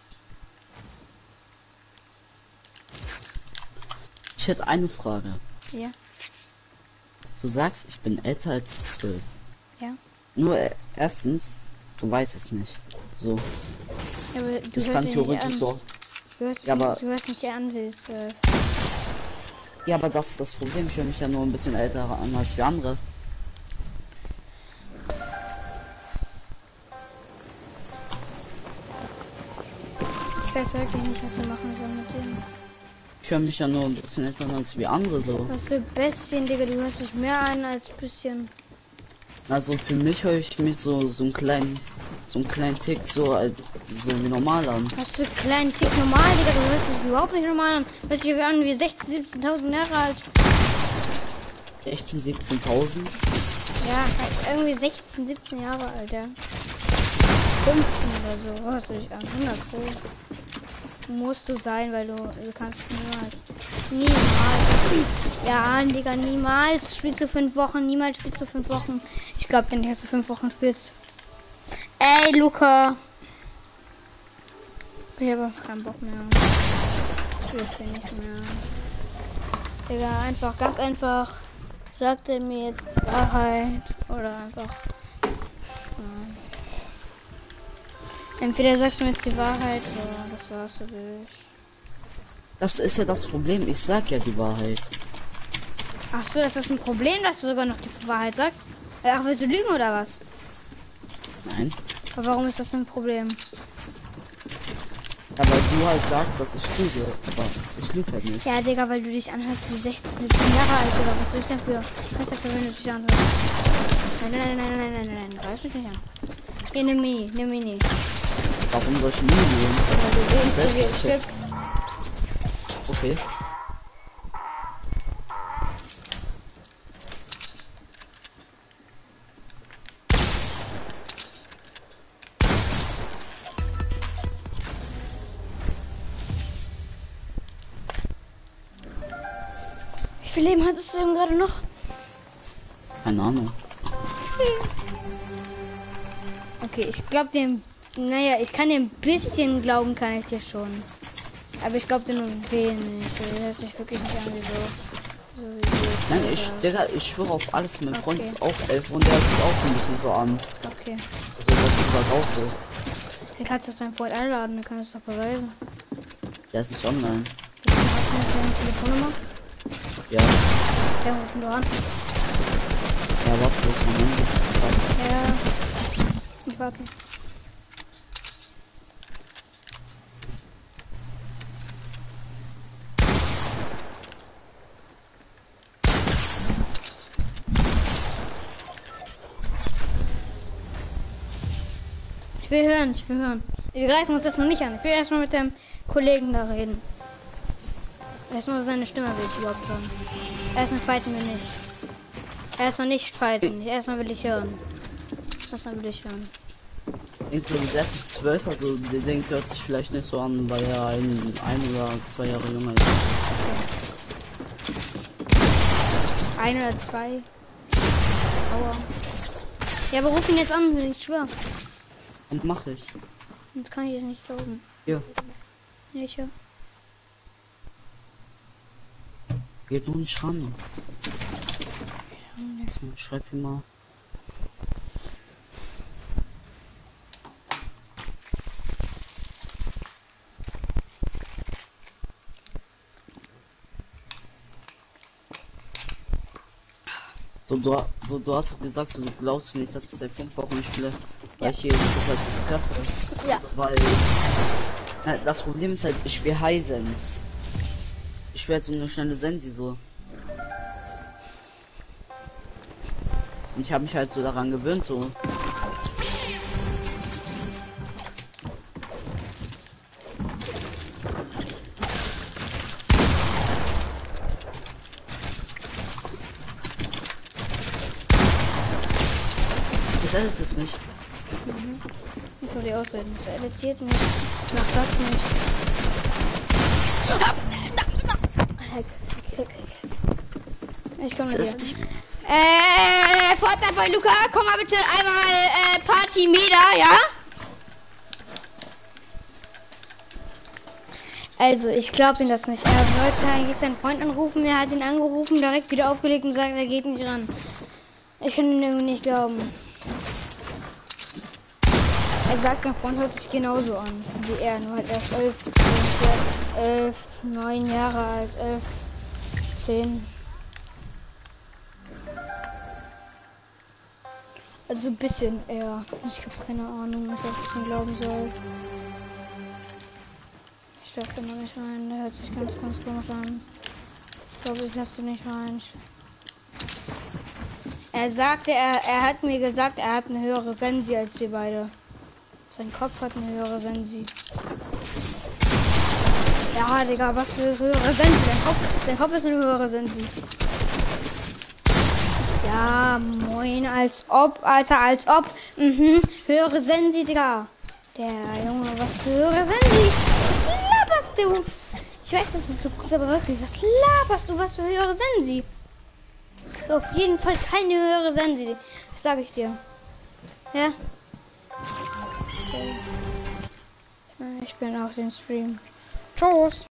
Ich hätte eine Frage. Ja. Du sagst, ich bin älter als zwölf. Ja. Nur äh, erstens, du weißt es nicht. So. Ja, aber du Ich hörst kann dich theoretisch nicht an. so. Du hörst, Ja, dich, aber- du hörst nicht an, wie es zwölf. Ja, aber das ist das Problem. Ich höre mich ja nur ein bisschen älter an als wir andere. Ich weiß wirklich nicht, was wir machen sollen mit dem. Ich höre mich ja nur ein bisschen älter an als wir andere so. Was für Bestien, Digga, du hörst dich mehr an als bisschen. Also für mich höre ich mich so so einen kleinen so einen kleinen Tick so als so wie normal an. Was für kleinen Tick normal, Digga, du hörst dich überhaupt nicht normal an. Hörst dich an wie sechzehn, siebzehntausend Jahre alt. sechzehn, siebzehntausend. Ja, halt irgendwie sechzehn, siebzehn Jahre alt, ja. fünfzehn oder so, hörst du dich an. hundert Pro. Musst du sein, weil du, du kannst niemals. Niemals. Ja, Digga, niemals spielst du fünf Wochen, niemals spielst du fünf Wochen. Ich glaube dir nicht, dass du fünf Wochen spielst. Ey, Luca. Ich habe keinen Bock mehr. Ich will nicht mehr. Digga, einfach, ganz einfach. Sagt er mir jetzt die Wahrheit oder einfach. Nein. Entweder sagst du mir jetzt die Wahrheit oder das war's für dich. Das ist ja das Problem. Ich sag ja die Wahrheit. Ach so, das ist ein Problem, dass du sogar noch die Wahrheit sagst? Ach, willst du lügen oder was? Nein. Aber warum ist das ein Problem? Ja, weil du halt sagst, dass ich lüge. Aber ich lüge halt nicht. Ja, Digga, weil du dich anhörst wie sechzehn, siebzehn Jahre alt, Digga. Was soll ich denn für? Was heißt das für, wenn du dich anhörst? Nein, nein, nein, nein, nein, nein, nein, nein. Greif mich nicht an. Hier, nimm Mini, nimm Mini. Warum soll ich nie gehen? Weil du eh Das zu viel ist stirbst. Okay. Wie viel Leben hattest du denn gerade noch? Keine Ahnung. Okay, ich glaube dem. Naja, ich kann dir ein bisschen glauben, kann ich dir schon. Aber ich glaube dir nur wenig. Das hört sich wirklich nicht an wie so. So wie du es Nein, gesagt ich, hast. Digga, ich schwöre auf alles. Mein Freund Okay. ist auch elf und der hört sich auch so ein bisschen so an. Okay. Also das ist halt auch so. Dann kannst du doch deinen Freund einladen, dann kannst du es doch beweisen. Der ist nicht online. Du hast du seine Telefonnummer? Ja. Der ruft nur an. Ja, warte, wo ist mein Handy? Ja. Ich warte. Ich will hören, ich will hören. Wir greifen uns erstmal nicht an. Ich will erstmal mit dem Kollegen da reden. Erstmal seine Stimme will ich überhaupt hören. Erstmal fighten wir nicht. Erstmal nicht fighten. Erstmal will ich hören. Was dann will ich hören? Ich glaube, der ist zwölf, also der Dings hört sich vielleicht nicht so an, weil er ein, ein oder zwei Jahre jünger ist. Ein oder zwei. Aua. Ja, aber ruf ihn jetzt an, ich schwör. Und mach ich. Sonst kann ich es nicht glauben. Ja. Ja, ich höre. Geht nur nicht ran. Schreib ihm mal. So du, so, du hast gesagt, so, du glaubst mir nicht, dass ich seit fünf Wochen spiele, weil Ja. ich hier das halt treffe. Ja. Also, weil na, das Problem ist halt, ich spiele Hisense. Ich spiele halt so eine schnelle Sensi so. Und ich habe mich halt so daran gewöhnt, so. Das editet nicht. Das soll die Ausreden. Das editiert nicht. Das macht das nicht. Heck, heck, heck, heck. Ich komme Das mit ist dir. nicht. Äh, Fortnite bei Luca, komm mal bitte einmal äh, Party Meda, ja? Also, ich glaube ihm das nicht. Er wollte eigentlich seinen Freund anrufen, er hat ihn angerufen, direkt wieder aufgelegt und sagt, er geht nicht ran. Ich kann ihn irgendwie nicht glauben. Er sagt, sein Freund hört sich genauso an wie er, nur halt erst elf, zehn, elf, neun Jahre alt, elf, zehn. Also ein bisschen eher. Ich habe keine Ahnung, was ich ihm glauben soll. Ich lasse ihn noch nicht rein, der hört sich ganz, ganz komisch an. Ich glaube, ich lasse ihn nicht rein. Ich er sagte, er, er hat mir gesagt, er hat eine höhere Sensi als wir beide. Sein Kopf hat eine höhere Sensi. Ja, Digga, was für höhere Sensi? Sein Kopf, sein Kopf ist eine höhere Sensi. Ja, moin, als ob, Alter, als ob. Mhm, höhere Sensi, Digga. Der Junge, was für höhere Sensi? Was laberst du? Ich weiß, dass du so gut, aber wirklich, was laberst du? Was für höhere Sensi? Das ist auf jeden Fall keine höhere Sensi. Das sage ich dir. Ja? Okay. Ich bin auf den Stream. Tschüss.